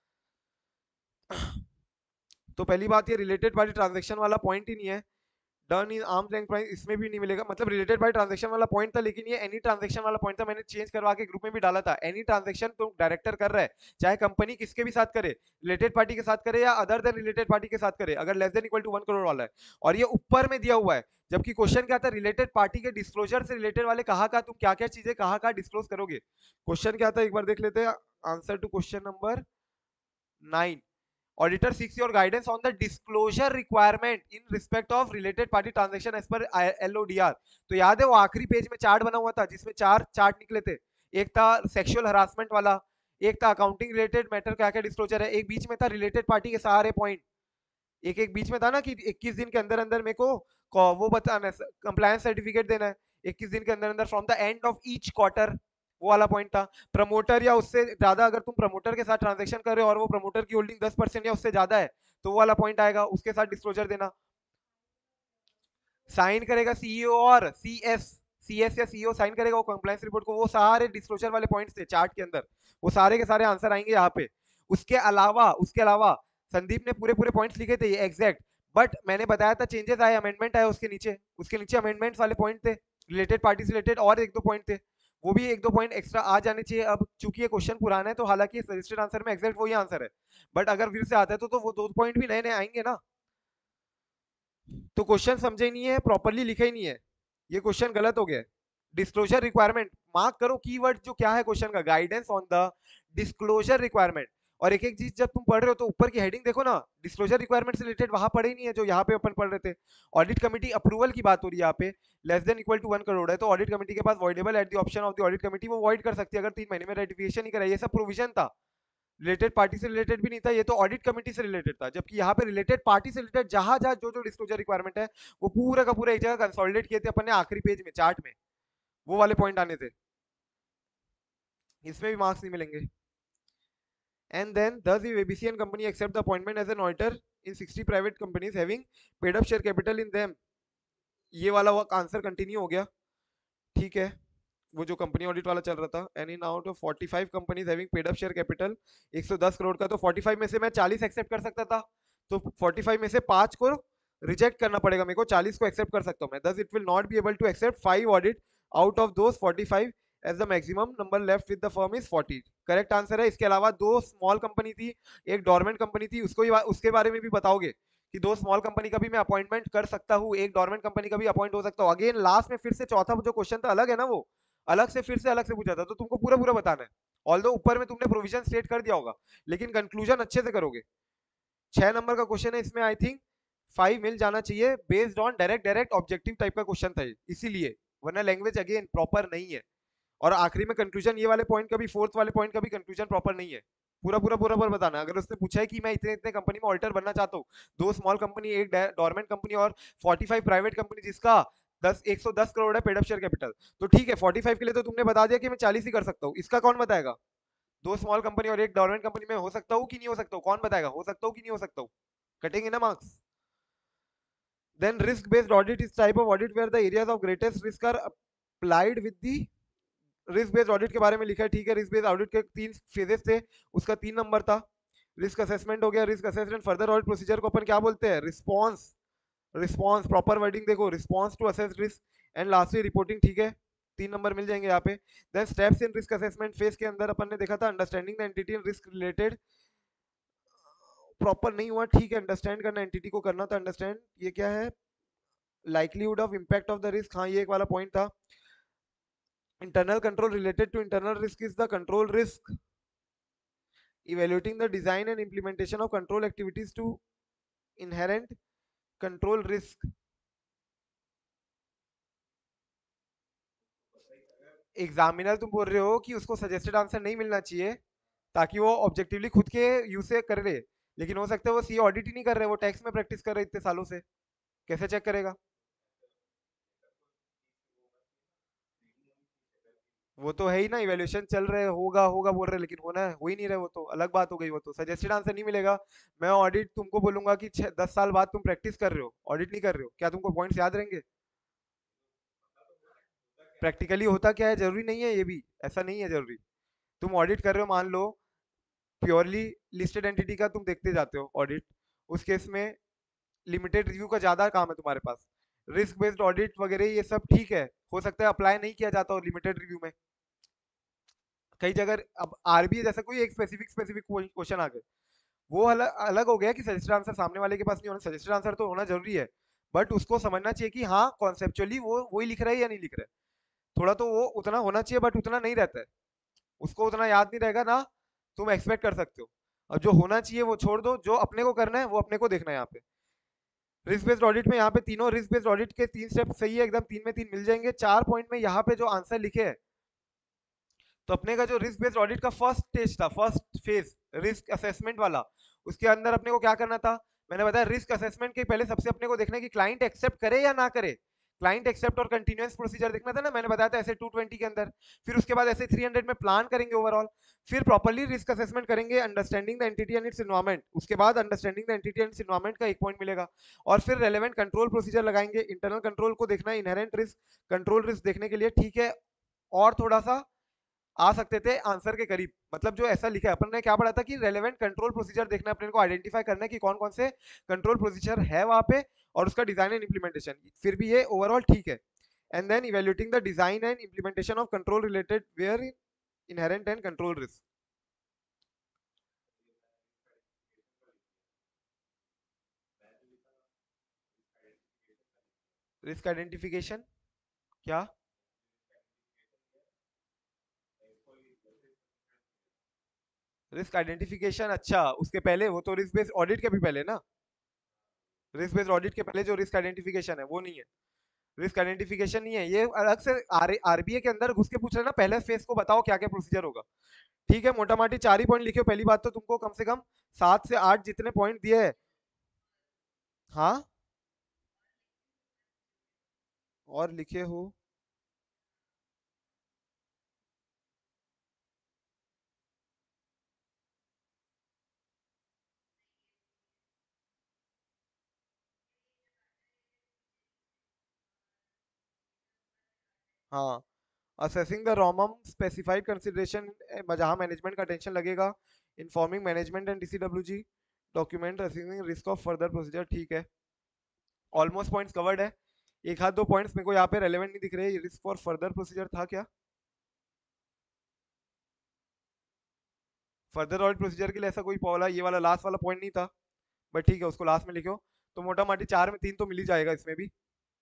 S1: तो पहली बात, ये रिलेटेड पार्टी ट्रांजेक्शन वाला पॉइंट ही नहीं है। Done in arms length price, इसमें भी नहीं मिलेगा, मतलब रिलेटेड बाय ट्रांजैक्शन वाला पॉइंट था, लेकिन ये एनी ट्रांजैक्शन वाला पॉइंट था, मैंने चेंज करवा के ग्रुप में भी डाला था। एनी ट्रांजैक्शन तो डायरेक्टर कर रहा है, चाहे कंपनी किसके भी साथ करे, रिलेटेड पार्टी के साथ करे या अदर देन रिलेटेड पार्टी के साथ करे, अगर less than equal to 1 crore वाला है, और ये ऊपर में दिया हुआ है। जबकि क्वेश्चन क्या था, रिलेटेड पार्टी के डिस्क्लोजर से रिलेटेड वाले कहा का तुम क्या क्या चीजें कहा डिस्क्लोज करोगे। क्वेश्चन क्या था एक बार देख लेते हैं, answer to question number 9, auditor seeks your guidance on the disclosure requirement in respect of related party transaction as per LODR। तो याद है वो आखिरी पेज में चार्ट बना हुआ था जिसमें 4 चार्ट निकले थे, एक था सेक्सुअल हरासमेंट वाला, एक था अकाउंटिंग रिलेटेड मैटर क्या क्या डिस्क्लोजर है, एक बीच में था रिलेटेड पार्टी के सारे पॉइंट। एक एक बीच में था ना कि 21 दिन के अंदर अंदर मेरे को वो बताना है, कंप्लायंस सर्टिफिकेट देना है 21 दिन के अंदर अंदर from the end of each quarter. वो वाला पॉइंट था। प्रमोटर या उससे ज्यादा अगर तुम प्रमोटर के साथ ट्रांजेक्शन कर रहे हो और वो प्रमोटर की होल्डिंग 10% या उससे ज्यादा है तो वो वाला पॉइंट आएगा, उसके साथ डिस्क्लोजर देना। साइन करेगा सीईओ और सीएस या सीईओ साइन करेगा वो कंप्लायंस रिपोर्ट को। वो सारे डिस्क्लोजर वाले पॉइंट्स थे चार्ट के अंदर, वो सारे के सारे आंसर आएंगे यहाँ पे। उसके अलावा संदीप ने पूरे पूरे पॉइंट्स लिखे थे ये एग्जैक्ट। बट मैंने बताया था चेंजेस आए, अमेंडमेंट आए उसके नीचे अमेंडमेंट्स वाले पॉइंट थे, रिलेटेड पार्टी से रिलेटेड और एक दो पॉइंट थे। वो भी एक दो पॉइंट एक्स्ट्रा आ जाने चाहिए। अब चूंकि ये क्वेश्चन पुराना है तो हालांकि सजेस्टेड आंसर में एग्जैक्ट वही आंसर है, बट अगर फिर से आता है तो वो दो पॉइंट भी नए नए आएंगे ना। तो क्वेश्चन समझे ही नहीं है, प्रॉपरली लिखा ही नहीं है, ये क्वेश्चन गलत हो गया। डिस्क्लोजर रिक्वायरमेंट मार्क करो, कीवर्ड जो क्या है क्वेश्चन का, guidance on the disclosure requirement. और एक एक चीज जब तुम पढ़ रहे हो तो ऊपर की हेडिंग देखो ना, डिस्क्लोजर रिक्वायरमेंट से रिलेटेड वहां पढ़े ही नहीं है जो यहाँ पे अपन पढ़ रहे थे। ऑडिट कमिटी अप्रूवल की बात हो रही है यहाँ पे, less than equal to 1 crore है तो ऑडिट कमिटी के पास voidable at the option of the audit committee, वो वॉइड कर सकती है अगर 3 महीने में रेटिफिकेशन नहीं कराई। ये सब प्रोविजन था, रिलेटेड पार्टी से रिलेटेड भी नहीं था, ये तो ऑडिट कमेटी से रिलेटेड था। जबकि यहाँ पे रिलेटेड पार्टी से रिलेटेड जहां जहां जो जो डिस्क्लोजर रिक्वायरमेंट है वो पूरा का पूरा एक जगह कंसोलिडेट किए थे अपन ने आखिरी पेज में चार्ट में, वो वाले पॉइंट आने थे। इसमें भी मार्क्स नहीं मिलेंगे। And then does the ABC and company accept the appointment as an auditor in 60 private companies having paid up share capital in them? ये वाला वो आंसर कंटिन्यू हो गया, ठीक है। वो जो कंपनी ऑडिट वाला चल रहा था, any out of 45 companies having paid up share capital 110 crore का, तो 45 में से मैं 40 एक्सेप्ट कर सकता था, तो 45 में से 5 को रिजेक्ट करना पड़ेगा मेरे को, 40 को एक्सेप्ट कर सकता हूँ मैं। Thus it will not be able to accept 5 audit out of those 45 as the maximum number left with the firm is 40। Correct answer है। इसके अलावा दो स्मॉल कंपनी थी, एक डोरमेंट कंपनी थी, उसके बारे में भी बताओगे कि दो स्मॉल कंपनी का भी मैं अपॉइंटमेंट कर सकता हूँ, एक डोरमेंट कंपनी का भी अपॉइंट हो सकता हूँ। अगेन लास्ट में फिर से चौथा जो क्वेश्चन था अलग है ना, वो अलग से फिर से अलग से पूछा था, तो तुमको पूरा पूरा बताना है। ऑल्दो ऊपर में तुमने प्रोविजन स्टेट कर दिया होगा, लेकिन कंक्लूजन अच्छे से करोगे। 6 नंबर का क्वेश्चन है, इसमें आई थिंक 5 मिल जाना चाहिए based on direct direct objective type का क्वेश्चन था इसीलिए, वरना लैंग्वेज अगेन प्रॉपर नहीं है। और आखिरी में कंक्लूजन ये वाले पॉइंट का भी, फोर्थ वाले पॉइंट का भी कंक्लूजन प्रॉपर नहीं है। पूरा पूरा पूरा पूरा बताना। अगर उसने पूछा है कि मैं इतने इतने कंपनी में ऑडिटर बनना चाहता हूँ, दो स्मॉल कंपनी एक गवर्नमेंट कंपनी और 45 प्राइवेट कंपनी जिसका 110 करोड़ है पेड अप शेयर कैपिटल, तो ठीक है 45 के लिए तो तुमने बता दिया कि मैं 40 ही कर सकता हूँ, इसका कौन बताएगा? दो स्मॉल कंपनी और एक गवर्नमेंट कंपनी में हो सकता हूँ कि नहीं हो सकता हूँ, कौन बताएगा हो सकता हूँ कि नहीं हो सकता हूँ? कटेंगे ना marks. Then risk based audit is type of audit where the areas of greatest risk are applied with the risk based audit के बारे में लिखा है, ठीक है। रिस्क बेस्ड ऑडिट के 3 फेजेस थे, उसका 3 नंबर था। रिस्क असेसमेंट हो गया, risk assessment further audit procedure को अपन क्या बोलते हैं? रिस्पॉन्स। रिस्पॉन्स प्रॉपर वर्डिंग देखो, response to assess risk, and lastly reporting, ठीक है। 3 नंबर मिल जाएंगे यहाँ पे। Then steps in risk assessment phase के अंदर अपन ने देखा था understanding the entity and risk related, proper नहीं हुआ, ठीक है। अंडरस्टैंड करना, एंटिटी को करना था अंडरस्टैंड। ये क्या है? Likelihood of impact of the risk, हाँ ये एक वाला पॉइंट था। Internal control related to internal risk is the control risk, evaluating the design and implementation of control activities to inherent control risk। Examiner तुम बोल रहे हो कि उसको सजेस्टेड आंसर नहीं मिलना चाहिए ताकि वो ऑब्जेक्टिवली खुद के यूज से कर ले, लेकिन हो सकता है वो सी ऑडिट ही नहीं कर रहे, वो टैक्स में प्रैक्टिस कर रहे इतने सालों से, कैसे चेक करेगा? वो तो है ही ना, इवैल्यूएशन चल रहे, होगा होगा बोल रहे, लेकिन होना है हो ही नहीं रहे, वो तो अलग बात हो गई। वो तो सजेस्टेड आंसर नहीं मिलेगा। मैं ऑडिट तुमको बोलूंगा कि 10 साल बाद तुम प्रैक्टिस कर रहे हो, ऑडिट नहीं कर रहे हो, क्या तुमको पॉइंट्स याद रहेंगे? प्रैक्टिकली होता क्या है जरूरी नहीं है, ये भी ऐसा नहीं है जरूरी। तुम ऑडिट कर रहे हो, मान लो प्योरली लिस्टेड एंटिटी का तुम देखते जाते हो ऑडिट, उस केस में लिमिटेड रिव्यू का ज्यादा काम है तुम्हारे पास। रिस्क बेस्ड ऑडिट वगैरह ये सब ठीक है, हो सकता है अप्लाई नहीं किया जाता हो लिमिटेड रिव्यू में कई जगह। अब आरबीआई जैसा कोई एक स्पेसिफिक स्पेसिफिक क्वेश्चन आ गए, वो अलग अलग हो गया कि सजेस्टेड आंसर सामने वाले के पास नहीं होना, सजेस्टेड आंसर तो होना जरूरी है, बट उसको समझना चाहिए कि हाँ कॉन्सेप्चुअली वो वही लिख रहा है या नहीं लिख रहा है। थोड़ा तो वो उतना होना चाहिए, बट उतना नहीं रहता है, उसको उतना याद नहीं रहेगा ना, तुम एक्सपेक्ट कर सकते हो। अब जो होना चाहिए वो छोड़ दो, जो अपने को करना है वो अपने को देखना है यहाँ पे। रिस्क बेस्ड ऑडिट में यहाँ पे तीनों रिस्क बेस्ड ऑडिट के 3 स्टेप सही है एकदम, 3 में 3 मिल जाएंगे। 4 पॉइंट में यहाँ पे जो आंसर लिखे हैं, तो अपने का जो रिस्क बेस्ड ऑडिट का फर्स्ट स्टेज था, फर्स्ट फेज रिस्क असेसमेंट वाला, उसके अंदर अपने को क्या करना था? मैंने बताया रिस्क असेसमेंट के पहले सबसे अपने को देखना है कि क्लाइंट एक्सेप्ट करे या ना करे। क्लाइंट एक्सेप्ट और कंटिन्यूअस प्रोसीजर देखना था ना, मैंने बताया था ऐसे 220 के अंदर। फिर उसके बाद ऐसे 300 में प्लान करेंगे ओवरऑल। फिर प्रॉपर्ली रिस्क असेसमेंट करेंगे, understanding the entity and its environment. उसके बाद understanding the entity and its environment का एक पॉइंट मिलेगा। और फिर रेलेवेंट कंट्रोल प्रोसीजर लगाएंगे। इंटरनल कंट्रोल को देखना है, इनहेरेंट रिस्क, कंट्रोल रिस्क देखने के लिए, ठीक है। और थोड़ा सा आ सकते थे आंसर के करीब, मतलब जो ऐसा लिखा है अपन ने क्या पढ़ा था कि रेलेवेंट कंट्रोल प्रोसीजर देखना है अपने को, आइडेंटिफाई करना है कि कौन कौन से कंट्रोल प्रोसीजर है वहां पे, और उसका डिजाइन एंड इम्प्लीमेंटेशन। फिर भी ये ओवरऑल ठीक है। And then evaluating the design and implementation of control related where inherent and control risk. Risk identification क्या? रिस्क आइडेंटिफिकेशन, अच्छा उसके पहले वो तो रिस्क बेस्ड ऑडिट के भी पहले ना। रिस्क बेस्ड ऑडिट के पहले जो रिस्क आइडेंटिफिकेशन है वो नहीं है। रिस्क आइडेंटिफिकेशन नहीं है, ये अलग से आरबीए के अंदर घुस के पूछ रहे ना, पहले फेज को बताओ क्या क्या प्रोसीजर होगा। ठीक है, मोटा माटी 4 ही पॉइंट लिखे हो। पहली बात तो तुमको कम से कम 7 से 8 जितने पॉइंट दिए हैं। हाँ, और लिखे हो। हाँ, assessing the ROMM specified consideration, जहाँ मैनेजमेंट का टेंशन लगेगा। Informing management and DCWG, document assessing risk of further procedure, ठीक है। ऑलमोस्ट पॉइंट्स कवर्ड है। एक हाथ दो पॉइंट्स मेरे को यहाँ पे रेलेवेंट नहीं दिख रहे। रिस्क फॉर फर्दर प्रोसीजर था क्या? फर्दर ऑडिट प्रोसीजर के लिए ऐसा कोई वाला ये वाला लास्ट वाला पॉइंट नहीं था, बट ठीक है उसको लास्ट में लिखो। तो मोटा माटी 4 में 3 तो मिल ही जाएगा इसमें भी।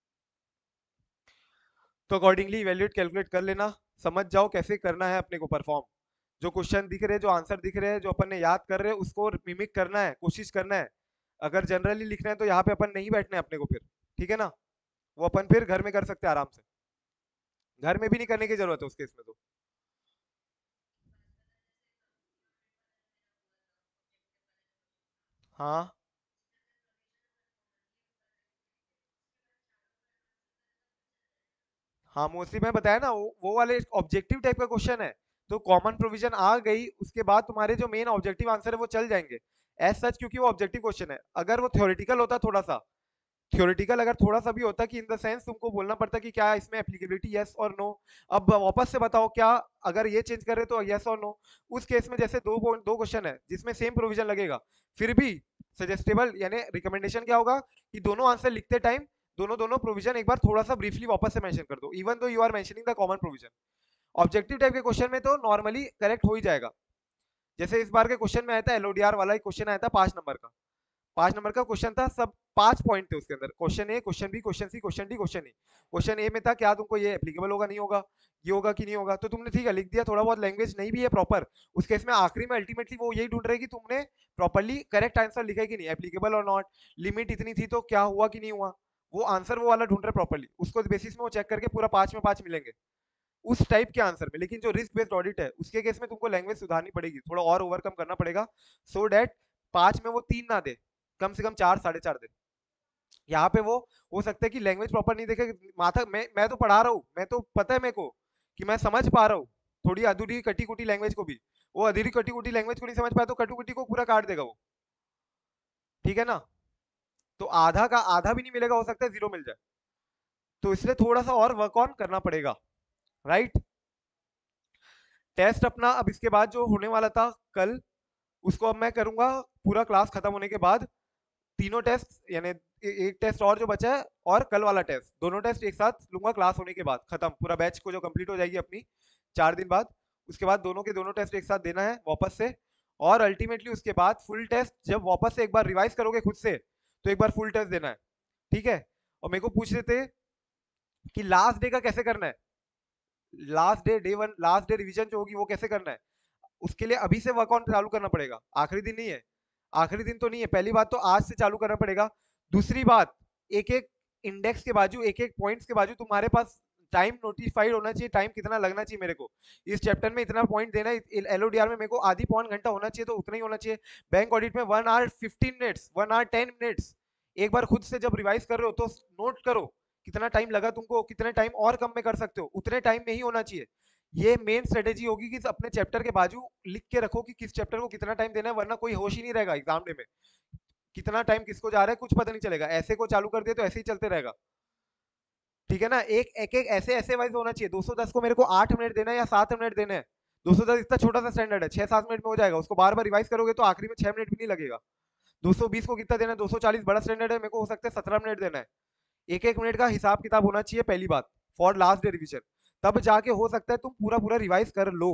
S1: तो अकॉर्डिंगली इवेल्युएट कैलकुलेट कर लेना, समझ जाओ कैसे करना है अपने को परफॉर्म। जो क्वेश्चन दिख रहे हैं, जो आंसर दिख रहे हैं, जो अपन ने याद कर रहे हैं, उसको मिमिक करना है, कोशिश करना है। अगर जनरली लिखना है तो यहाँ पे अपन नहीं बैठना है अपने को फिर, ठीक है ना। वो अपन फिर घर में कर सकते हैं आराम से। घर में भी नहीं करने की जरूरत है उसके इसमें तो। हाँ हाँ, मोस्टली मैं बताया ना, वो वाले ऑब्जेक्टिव टाइप का क्वेश्चन है। तो कॉमन प्रोविजन आ गई, उसके बाद तुम्हारे जो मेन ऑब्जेक्टिव आंसर है वो चल जाएंगे एज सच, क्योंकि वो ऑब्जेक्टिव क्वेश्चन है। अगर वो थ्योरेटिकल होता थोड़ा सा, थ्योरेटिकल अगर थोड़ा सा भी होता कि इन द सेंस तुमको बोलना पड़ता कि क्या इसमें एप्लीकेबिलिटी यस और नो, अब वापस से बताओ क्या, अगर ये चेंज करे तो यस और नो। उस केस में जैसे दो क्वेश्चन है जिसमें सेम प्रोविजन लगेगा, फिर भी सजेस्टेबल यानी रिकमेंडेशन क्या होगा कि दोनों आंसर लिखते टाइम दोनों दोनों प्रोविजन एक बार थोड़ा सा ब्रीफली वापस से मेंशन कर दो, even though you are mentioning the common provision. Objective type के क्वेश्चन में तो नॉर्मली करेक्ट हो ही जाएगा। जैसे इस बार के क्वेश्चन में आया था, एलओडीआर वाला एक क्वेश्चन आया था 5 नंबर का। 5 नंबर का क्वेश्चन था, सब 5 पॉइंट थे उसके अंदर, question A, question B, question C, question D, question E. Question A में था क्या तुमको ये एप्लीकेबल होगा नहीं होगा, ये होगा कि नहीं होगा, तो तुमने ठीक है लिख दिया, थोड़ा बहुत लैंग्वेज नहीं भी है प्रॉपर। उस केस में आखिरी में अल्टीमेटली वो यही ढूंढ रहे कि तुमने प्रॉपरली करेक्ट आंसर लिखा है कि नहीं, एप्लीकेबल और नॉट, लिमिट इतनी थी तो क्या हुआ कि नहीं हुआ। वो आंसर वो वाला ढूंढ रहे प्रॉपरली, उसको बेसिस में वो चेक करके पूरा 5 में 5 मिलेंगे उस टाइप के आंसर में। लेकिन जो रिस्क बेस्ड ऑडिट है उसके केस में तुमको लैंग्वेज सुधारनी पड़ेगी, थोड़ा और ओवरकम करना पड़ेगा, सो डैट 5 में वो 3 ना दे, कम से कम 4 साढ़े 4 दे। यहाँ पे वो हो सकता है कि लैंग्वेज प्रॉपर नहीं देखे, माथा मैं तो पढ़ा रहा हूँ, मैं तो पता है मेरे को कि मैं समझ पा रहा हूँ थोड़ी अधूरी कटी कुटी लैंग्वेज को भी। वो अधूरी कटी कुटी लैंग्वेज को नहीं समझ पाया तो कटू कुटी को पूरा काट देगा वो, ठीक है ना। तो आधा का आधा भी नहीं मिलेगा, हो सकता है जीरो मिल जाए। तो इसलिए थोड़ा सा और वर्क ऑन करना पड़ेगा, राइट। टेस्ट अपना अब इसके बाद जो होने वाला था कल, उसको अब मैं करूंगा पूरा क्लास खत्म होने के बाद। तीनों टेस्ट यानी एक टेस्ट और जो बचा है और कल वाला टेस्ट, दोनों टेस्ट एक साथ लूंगा क्लास होने के बाद, खत्म पूरा बैच को जो कंप्लीट हो जाएगी अपनी 4 दिन बाद। उसके बाद दोनों के दोनों टेस्ट एक साथ देना है वापस से। और अल्टीमेटली उसके बाद फुल टेस्ट जब वापस से एक बार रिवाइज करोगे खुद से, तो एक बार फुल टेस्ट देना है, ठीक है। और मेरे को पूछ रहे थे कि लास्ट डे का कैसे करना है, last day day one last day revision जो होगी वो कैसे करना है। उसके लिए अभी से वर्क ऑन चालू करना पड़ेगा, आखिरी दिन नहीं है। आखिरी दिन तो नहीं है, पहली बात तो आज से चालू करना पड़ेगा। दूसरी बात, एक एक इंडेक्स के बाजू, एक एक पॉइंट्स के बाजू तुम्हारे पास टाइम नोटिफाइड होना चाहिए, टाइम कितना लगना चाहिए मेरे को इस चैप्टर में, इतना पॉइंट देना है, एलओडीआर में मेरे को आधी पौन घंटा होना चाहिए तो उतना ही होना चाहिए। बैंक ऑडिट में 1 आवर 15 मिनट्स, 1 आवर 10 मिनट्स। एक बार खुद से जब रिवाइज कर रहे हो तो नोट करो कितना टाइम लगा तुमको, कितने टाइम और कम में कर सकते हो, उतने टाइम में ही होना चाहिए। ये मेन स्ट्रेटेजी होगी कि अपने चैप्टर के बाजू लिख के रखो कि किस चैप्टर को कितना टाइम देना है, वरना कोई होश ही नहीं रहेगा एग्जाम डे में कितना टाइम किसको जा रहा है, कुछ पता नहीं चलेगा। ऐसे को चालू कर दिया तो ऐसे ही चलते रहेगा। ठीक है ना, एक एक, एक ऐसे ऐसे वाइज होना चाहिए। 210 को मेरे को 8 मिनट देना है या 7 मिनट देना है। 210 इतना छोटा सा स्टैंडर्ड है, 6-7 मिनट में हो जाएगा। उसको बार बार रिवाइज करोगे तो आखिरी में 6 मिनट भी नहीं लगेगा। 220 को कितना देना है, 240 बड़ा स्टैंडर्ड है, मेरे को हो सकता है 17 मिनट देना है। एक एक मिनट का हिसाब किताब होना चाहिए पहली बात, फॉर लास्ट डे रिविजन। तब जाके हो सकता है तुम पूरा पूरा रिवाइज कर लो।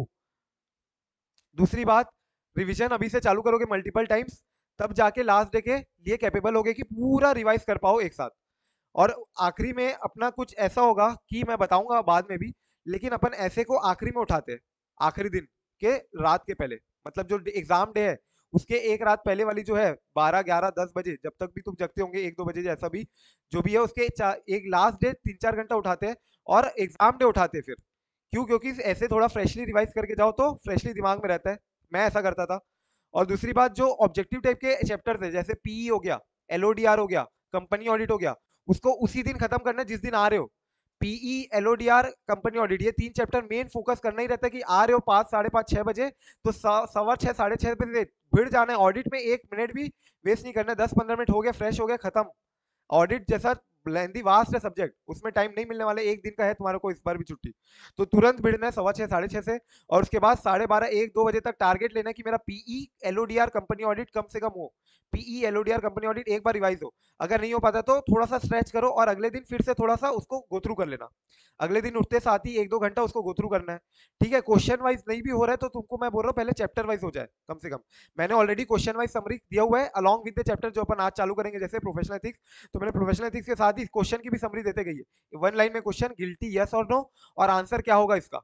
S1: दूसरी बात, रिवीजन अभी से चालू करोगे मल्टीपल टाइम्स, तब जाके लास्ट डे के लिए कैपेबल होगे कि पूरा रिवाइज कर पाओ एक साथ। और आखिरी में अपना कुछ ऐसा होगा कि मैं बताऊंगा बाद में भी, लेकिन अपन ऐसे को आखिरी में उठाते हैं, आखिरी दिन के रात के पहले, मतलब जो एग्जाम डे है उसके एक रात पहले वाली जो है, 12, 11, 10 बजे, जब तक भी तुम जगते होंगे, 1-2 बजे जैसा भी जो भी है, उसके एक लास्ट डे 3-4 घंटा उठाते हैं और एग्जाम डे उठाते हैं फिर। क्यों? क्योंकि ऐसे थोड़ा फ्रेशली रिवाइज करके जाओ तो फ्रेशली दिमाग में रहता है। मैं ऐसा करता था। और दूसरी बात, जो ऑब्जेक्टिव टाइप के चैप्टर थे जैसे पीई हो गया, एलओडीआर हो गया, कंपनी ऑडिट हो गया, उसको उसी दिन खत्म करना है जिस दिन आ रहे हो। पीई, एलओडीआर, कंपनी ऑडिट, ये 3 चैप्टर मेन फोकस करना ही रहता है कि आ रहे हो 5, 5:30, 6 बजे, तो 6:15, 6:30 बजे भिड़ जाना है। ऑडिट में 1 मिनट भी वेस्ट नहीं करना है। 10-15 मिनट हो गया, फ्रेश हो गया, खत्म। ऑडिट जैसा लेंदी वास्ट है सब्जेक्ट, उसमें टाइम नहीं मिलने वाला, एक दिन का है तुम्हारे को इस बार भी छुट्टी, तो तुरंत भिड़ना है 6:15, 6:30 से। और उसके बाद 12:30, 1-2 बजे तक टारगेट लेना है कि मेरा पीई, एलओडीआर, कंपनी ऑडिट कम से कम हो। पीई, एलओडीआर, कंपनी ऑडिट एक बार रिवाइज हो। अगर नहीं हो पाता तो थोड़ा सा स्ट्रेच करो और अगले दिन फिर से थोड़ा सा उसको गो थ्रू कर लेना। अगले दिन उठते साथ ही 1-2 घंटा उसको गो थ्रू करना है। ठीक है, क्वेश्चन वाइज नहीं भी हो रहा है तो तुमको मैं बोल रहा हूँ पहले चैप्टर वाइज हो जाए कम से कम। मैंने ऑलरेडी क्वेश्चन वाइज समरी दिया हुआ है अलॉन्ग विद द चैप्टर जो अपन आज चालू करेंगे, जैसे प्रोफेशनल एथिक्स। तो मैंने प्रोफेशनल एथिक्स के साथ ही क्वेश्चन की भी समरी देते गई है, 1 लाइन में क्वेश्चन, गिल्टी यस और नो, और आंसर क्या होगा इसका।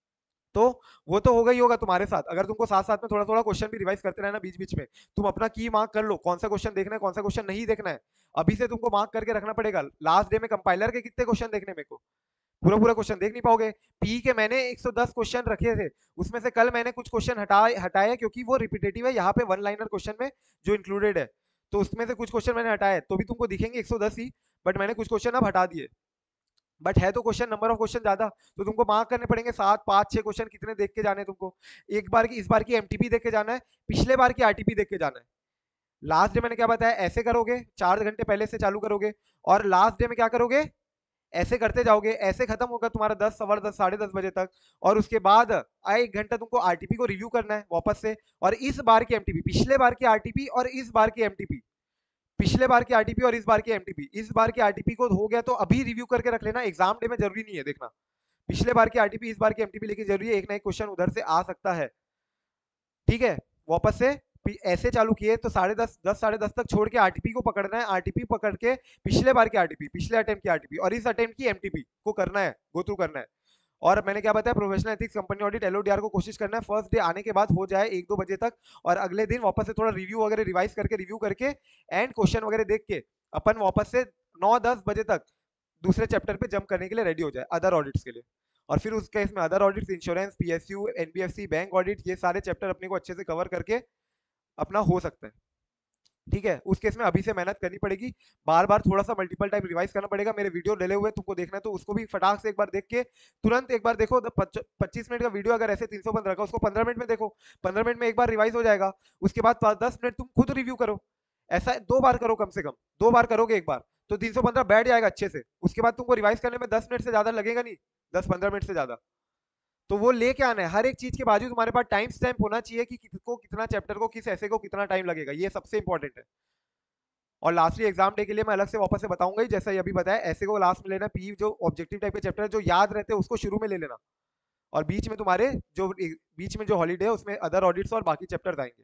S1: तो वो तो होगा ही होगा तुम्हारे साथ। अगर तुमको साथ साथ में थोड़ा थोड़ा क्वेश्चन भी रिवाइज करते रहना बीच बीच में, तुम अपना की मार्क कर लो, कौन सा क्वेश्चन देखना है, कौन सा क्वेश्चन नहीं देखना है। अभी से तुमको मार्क करके रखना पड़ेगा। लास्ट डे में कंपाइलर के कितने क्वेश्चन देखने मेरे को, पूरा पूरा क्वेश्चन देख नहीं पाओगे। पी के मैंने 110 क्वेश्चन रखे थे, उसमें से कल मैंने कुछ क्वेश्चन हटाए क्योंकि वो रिपीटेटिव है यहाँ पे 1 लाइनर क्वेश्चन में जो इंक्लूडेड है। तो उसमें से कुछ क्वेश्चन मैंने हटाए, तो भी तुमको दिखेंगे 110 ही, बट मैंने कुछ क्वेश्चन अब हटा दिए। बट है तो क्वेश्चन, नंबर ऑफ क्वेश्चन ज्यादा, तो तुमको मार्क करने पड़ेंगे 7, 5, 6 क्वेश्चन कितने देख के जाने तुमको। एक बार की, इस बार की एमटीपी देख के जाना है, पिछले बार की आरटीपी देख के जाना है। लास्ट डे मैंने क्या बताया, ऐसे करोगे 4 घंटे पहले से चालू करोगे, और लास्ट डे में क्या करोगे, ऐसे करते जाओगे, ऐसे खत्म होगा तुम्हारा 10, 10:15, 10:30 बजे तक। और उसके बाद 1 घंटा तुमको आरटीपी को रिव्यू करना है वापस से, और इस बार की एमटीपी, पिछले बार की आरटीपी और इस बार की एमटीपी, पिछले बार की आरटीपी और इस बार की एमटीपी, इस बार की आरटीपी को हो गया तो अभी रिव्यू करके रख लेना, एग्जाम डे में जरूरी नहीं है देखना। पिछले बार की आरटीपी, इस बार की एमटीपी लेकिन जरूरी है, एक ना एक क्वेश्चन उधर से आ सकता है। ठीक है, वापस से ऐसे चालू किए तो 10:30, 10, 10:30 तक छोड़ के आरटीपी को पकड़ना है। आरटीपी पकड़ के पिछले बार की आरटीपी, पिछले अटेम्प्ट की आरटीपी और इस अटेम्प्ट की एमटीपी को करना है, गो थ्रू करना है। और मैंने क्या बताया, professional ethics, company audit, LODR को कोशिश करना है फर्स्ट डे आने के बाद हो जाए 1-2 बजे तक, और अगले दिन वापस से थोड़ा रिव्यू वगैरह रिवाइज करके, रिव्यू करके एंड क्वेश्चन वगैरह देख के अपन वापस से 9-10 बजे तक दूसरे चैप्टर पे जंप करने के लिए रेडी हो जाए, अदर ऑडिट्स के लिए। और फिर उस केस में other audits, insurance, PSU, NBFC, bank audit, ये सारे चैप्टर अपने को अच्छे से कवर करके अपना हो सकता है। ठीक है, उस केस में अभी से मेहनत करनी पड़ेगी, बार बार थोड़ा सा मल्टीपल टाइम रिवाइज करना पड़ेगा। मेरे वीडियो डले हुए तुमको देखना है तो उसको भी फटाक से एक बार देख के तुरंत एक बार देखो। 25 मिनट का वीडियो अगर ऐसे 315 का, उसको 15 मिनट में देखो, 15 मिनट में एक बार रिवाइज हो जाएगा। उसके बाद 10 मिनट तुम खुद रिव्यू करो, ऐसा 2 बार करो, कम से कम 2 बार करोगे एक बार तो 315 बैठ जाएगा अच्छे से। उसके बाद तुमको रिवाइज करने में 10 मिनट से ज्यादा लगेगा नहीं, 10-15 मिनट से ज्यादा। तो वो लेके आना है, हर एक चीज के बाजू तुम्हारे पास टाइम स्टैम्प होना चाहिए कि किसको कितना, चैप्टर को किस ऐसे को कितना टाइम लगेगा, ये सबसे इंपॉर्टेंट है। और लास्टली एग्जाम डे के लिए मैं अलग से वापस से बताऊंगा ही, जैसा ये अभी बताया, ऐसे को लास्ट में लेना। पी जो ऑब्जेक्टिव टाइप के चैप्टर है जो याद रहते हैं उसको शुरू में ले लेना, और बीच में तुम्हारे जो बीच में जो हॉलीडे है उसमें अदर ऑडिट्स और बाकी चैप्टर आएंगे।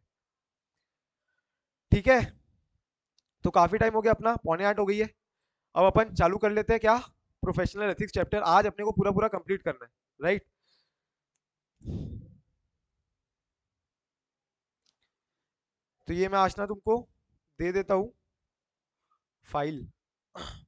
S1: ठीक है, तो काफी टाइम हो गया, अपना 7:45 हो गई है। अब अपन चालू कर लेते हैं क्या, प्रोफेशनल एथिक्स चैप्टर आज अपने को पूरा पूरा कंप्लीट करना है, राइट। तो ये मैं आज ना तुमको दे देता हूँ फाइल।